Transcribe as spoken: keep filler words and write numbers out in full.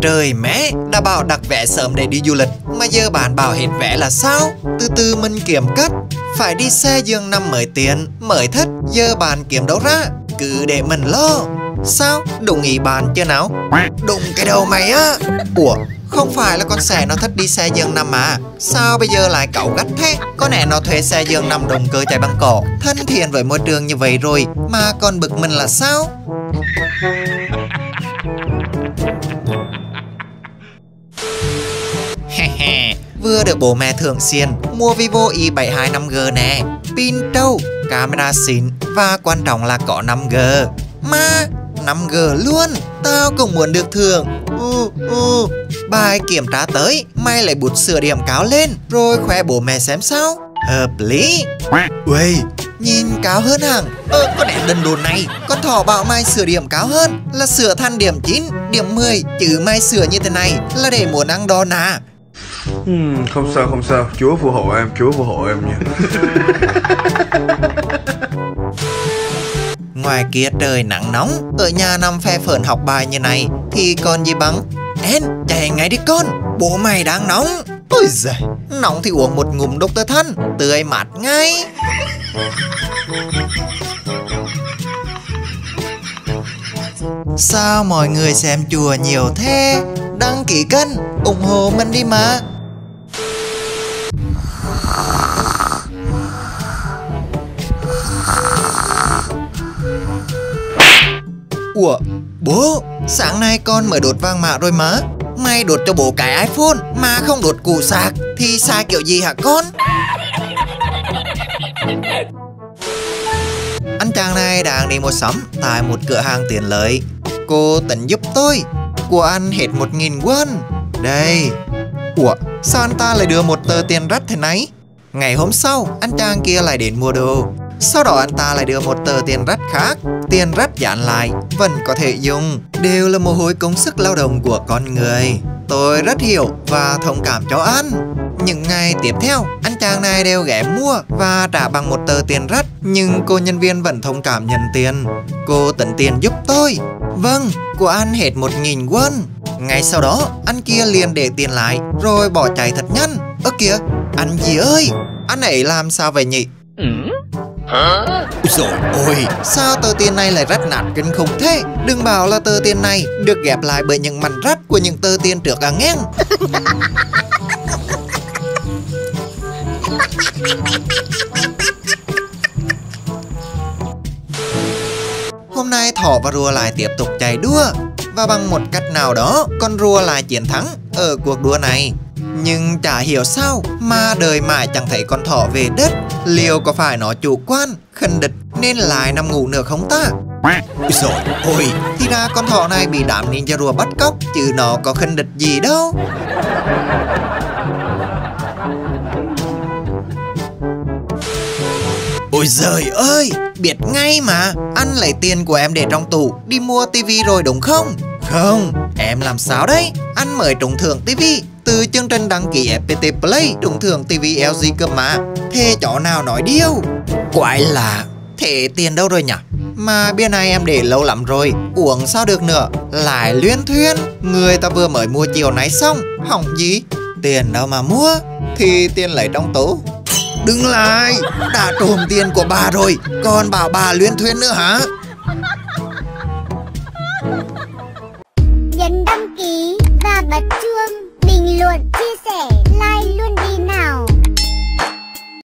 Trời mẹ, đã bảo đặt vé sớm để đi du lịch mà giờ bạn bảo hết vé là sao? Từ từ mình kiếm cách. Phải đi xe giường nằm mới tiền, mới thích, giờ bạn kiếm đâu ra? Cứ để mình lo. Sao? Đúng ý bạn chưa nào? Đụng cái đầu mày á. Ủa, không phải là con xe nó thích đi xe giường nằm mà. Sao bây giờ lại cẩu gắt thế? Có lẽ nó thuê xe giường nằm động cơ chạy bằng cỏ, thân thiện với môi trường như vậy rồi mà còn bực mình là sao? Vừa được bố mẹ thưởng xiên mua Vivo Y bảy hai năm G nè. Pin trâu, camera xịn và quan trọng là có năm G. Mà năm G luôn, tao cũng muốn được thưởng. Ừ, ừ. Bài kiểm tra tới, mày lại bút sửa điểm cao lên rồi khoe bố mẹ xem sao. Hợp lý. Uầy, nhìn cao hơn hẳn. Ơ, con đẻ đần đồn này. Con thỏ bảo mày sửa điểm cao hơn là sửa thành điểm chín, điểm mười. Chứ mày sửa như thế này là để muốn ăn đòn à? Hmm, không sao không sao, Chúa phù hộ em, Chúa phù hộ em nha. Ngoài kia trời nắng nóng, ở nhà nằm phe phởn học bài như này thì còn gì bằng. En, chạy ngay đi con, bố mày đang nóng. Ôi giời, nóng thì uống một ngụm Doctor Thân, tươi mát ngay. Sao mọi người xem chùa nhiều thế? Đăng ký kênh, ủng hộ mình đi mà. Ủa, bố, sáng nay con mới đột vàng mã rồi mà. Mày đột cho bố cái iPhone mà không đột củ sạc thì sai kiểu gì hả con? Anh chàng này đang đi mua sắm tại một cửa hàng tiện lợi. Cô tính giúp tôi. Của anh hết một nghìn won. Đây. Ủa, sao anh ta lại đưa một tờ tiền rắt thế này? Ngày hôm sau, anh chàng kia lại đến mua đồ. Sau đó anh ta lại đưa một tờ tiền rắt khác. Tiền rắt dán lại, vẫn có thể dùng. Đều là mồ hôi công sức lao động của con người. Tôi rất hiểu và thông cảm cho anh. Những ngày tiếp theo, anh chàng này đều ghé mua và trả bằng một tờ tiền rắt. Nhưng cô nhân viên vẫn thông cảm nhận tiền. Cô tính tiền giúp tôi. Vâng, của anh hết một nghìn won. Ngay sau đó, anh kia liền để tiền lại rồi bỏ chạy thật nhanh. Ơ kìa, anh gì ơi, anh ấy làm sao vậy nhỉ? Hả? Rồi ôi, sao tờ tiền này lại rách nát kinh khủng thế? Đừng bảo là tờ tiền này được ghép lại bởi những mảnh rách của những tờ tiền trước à ngang. Hôm nay thỏ và rùa lại tiếp tục chạy đua. Và bằng một cách nào đó, con rùa lại chiến thắng ở cuộc đua này. Nhưng chả hiểu sao mà đời mãi chẳng thấy con thỏ về đất. Liệu có phải nó chủ quan, khinh địch nên lại nằm ngủ nữa không ta? Rồi ôi, thì ra con thỏ này bị đám ninja rùa bắt cóc, chứ nó có khinh địch gì đâu. Ôi giời ơi, biết ngay mà. Anh lấy tiền của em để trong tủ đi mua tivi rồi đúng không? Không, em làm sao đấy? Anh mới trúng thưởng tivi từ chương trình đăng ký ép pê tê Play, trúng thưởng tivi lờ giê cơ mà. Thế chó nào nói điêu? Quái lạ, thế tiền đâu rồi nhỉ? Mà bia này em để lâu lắm rồi, uống sao được nữa? Lại luyên thuyên, người ta vừa mới mua chiều nay xong, hỏng gì? Tiền đâu mà mua? Thì tiền lấy trong tủ. Đừng lại, đã trộm tiền của bà rồi, còn bảo bà luyên thuyên nữa hả? Nhấn đăng ký và bật chuông, bình luận chia sẻ